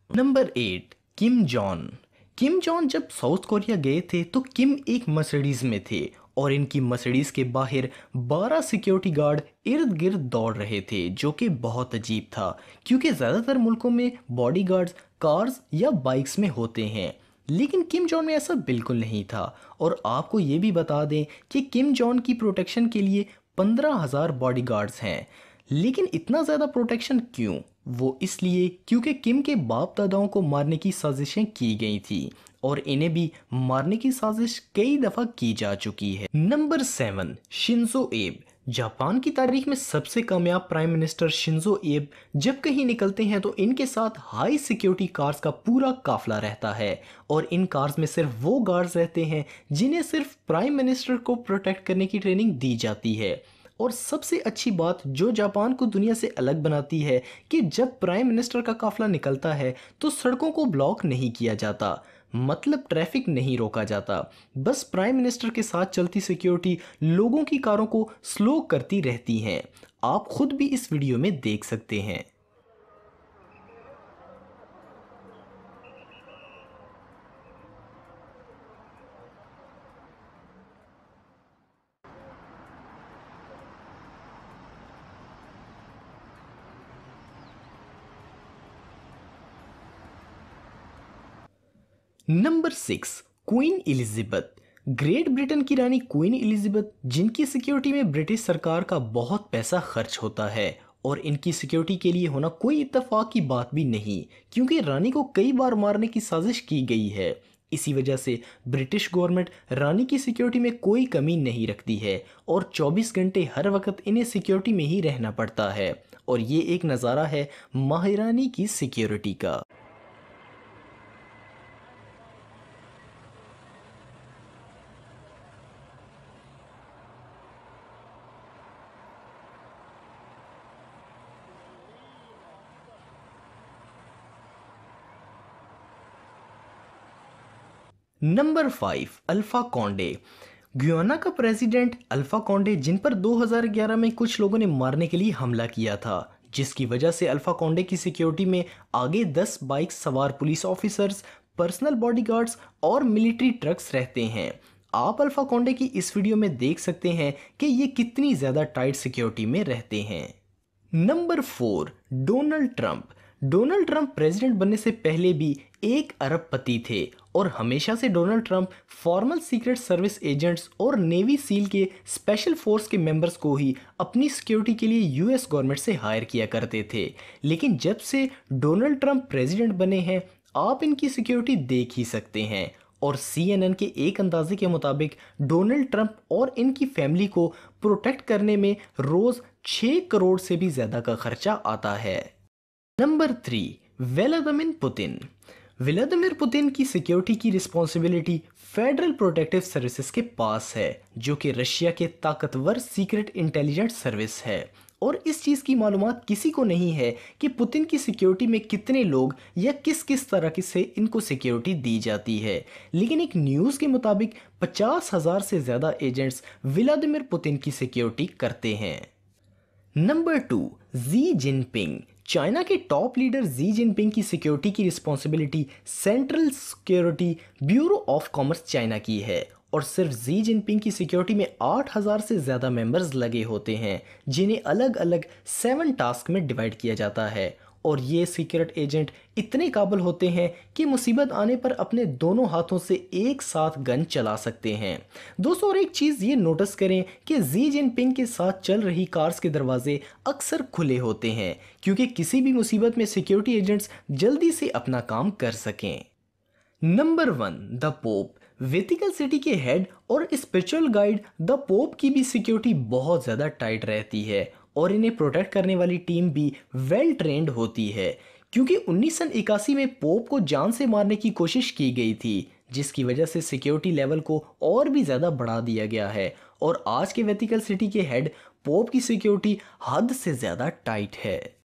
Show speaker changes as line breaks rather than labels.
Number 8, Kim John. Kim John जब South Korea गए थे तो किम एक मर्सिडीज में थे और इनकी मर्सिडीज के बाहर 12 सिक्योरिटी गार्ड इर्द गिर्द दौड़ रहे थे, जो कि बहुत अजीब था क्योंकि ज़्यादातर मुल्कों में बॉडीगार्ड्स कार्स या बाइक्स में होते हैं, लेकिन किम जॉन में ऐसा बिल्कुल नहीं था। और आपको ये भी बता दें कि किम जॉन की प्रोटेक्शन के लिए 15,000 बॉडीगार्ड्स हैं। लेकिन इतना ज़्यादा प्रोटेक्शन क्यों? वो इसलिए क्योंकि किम के बाप दादाओं को मारने की साजिशें की गई थी और इन्हें भी मारने की साजिश कई दफ़ा की जा चुकी है। नंबर 7, शिंजो एब। जापान की तारीख में सबसे कामयाब प्राइम मिनिस्टर शिंजो एब जब कहीं निकलते हैं तो इनके साथ हाई सिक्योरिटी कार्स का पूरा काफिला रहता है और इन कार्स में सिर्फ वो गार्ड्स रहते हैं जिन्हें सिर्फ प्राइम मिनिस्टर को प्रोटेक्ट करने की ट्रेनिंग दी जाती है। और सबसे अच्छी बात जो जापान को दुनिया से अलग बनाती है कि जब प्राइम मिनिस्टर का काफिला निकलता है तो सड़कों को ब्लॉक नहीं किया जाता, मतलब ट्रैफिक नहीं रोका जाता। बस प्राइम मिनिस्टर के साथ चलती सिक्योरिटी लोगों की कारों को स्लो करती रहती हैं। आप खुद भी इस वीडियो में देख सकते हैं। Number 6, Queen Elizabeth. Great Britain की रानी क्वीन एलिजाबेथ, जिनकी सिक्योरिटी में ब्रिटिश सरकार का बहुत पैसा खर्च होता है और इनकी सिक्योरिटी के लिए होना कोई इत्तेफाक की बात भी नहीं, क्योंकि रानी को कई बार मारने की साजिश की गई है। इसी वजह से ब्रिटिश गवर्नमेंट रानी की सिक्योरिटी में कोई कमी नहीं रखती है और 24 घंटे हर वक्त इन्हें सिक्योरिटी में ही रहना पड़ता है। और ये एक नज़ारा है महारानी की सिक्योरिटी का। Number 5, Alpha Conde. गुयाना का प्रेसिडेंट अल्फा कॉन्डे, जिन पर 2011 में कुछ लोगों ने मारने के लिए हमला किया था, जिसकी वजह से अल्फा कॉन्डे की सिक्योरिटी में आगे 10 बाइक सवार पुलिस ऑफिसर्स, पर्सनल बॉडीगार्ड्स और मिलिट्री ट्रक्स रहते हैं। आप अल्फा कॉन्डे की इस वीडियो में देख सकते हैं कि ये कितनी ज़्यादा टाइट सिक्योरिटी में रहते हैं। Number 4, Donald Trump. Donald Trump president बनने से पहले भी एक अरबपति थे और हमेशा से Donald Trump formal secret service agents और नेवी सील के स्पेशल फोर्स के मेंबर्स को ही अपनी सिक्योरिटी के लिए यूएस गवर्नमेंट से हायर किया करते थे। लेकिन जब से डोनाल्ड ट्रंप प्रेसिडेंट बने हैं, आप इनकी सिक्योरिटी देख ही सकते हैं। और CNN के एक अंदाजे के मुताबिक डोनाल्ड ट्रंप और इनकी फैमिली को प्रोटेक्ट करने में रोज 6 करोड़ से भी ज्यादा का खर्चा आता है। Number 3, Vladimir Putin. Vladimir Putin की सिक्योरिटी की रिस्पॉन्सिबिलिटी फेडरल प्रोटेक्टिव सर्विसेज के पास है, जो कि रशिया के ताकतवर सीक्रेट इंटेलिजेंस सर्विस है। और इस चीज़ की मालूमात किसी को नहीं है कि पुतिन की सिक्योरिटी में कितने लोग या किस किस तरह की से इनको सिक्योरिटी दी जाती है। लेकिन एक न्यूज़ के मुताबिक 50,000 से ज़्यादा एजेंट्स व्लादिमीर पुतिन की सिक्योरिटी करते हैं। Number 2, Xi Jinping. चाइना के टॉप लीडर जी जिनपिंग की सिक्योरिटी की responsibility central security bureau of commerce China की है और सिर्फ जी जिनपिंग की सिक्योरिटी में 8,000 से ज़्यादा मेंबर्स लगे होते हैं, जिन्हें अलग अलग 7 टास्क में डिवाइड किया जाता है। और ये सीक्रेट एजेंट इतने काबिल होते हैं कि मुसीबत आने पर अपने दोनों हाथों से एक साथ गन चला सकते हैं। दोस्तों, और एक चीज़ ये नोटिस करें कि जी जिनपिंग के साथ चल रही कार्स के दरवाजे अक्सर खुले होते हैं, क्योंकि किसी भी मुसीबत में सिक्योरिटी एजेंट्स जल्दी से अपना काम कर सकें। Number 1, the pope. Vatican City के हेड और स्पिरिचुअल गाइड द पोप की भी सिक्योरिटी बहुत ज़्यादा टाइट रहती है और इन्हें प्रोटेक्ट करने वाली टीम भी वेल ट्रेंड होती है, क्योंकि 1981 में पोप को जान से मारने की कोशिश की गई थी, जिसकी वजह से सिक्योरिटी लेवल को और भी ज़्यादा बढ़ा दिया गया है। और आज के वेटिकन सिटी के हेड पोप की सिक्योरिटी हद से ज़्यादा टाइट है।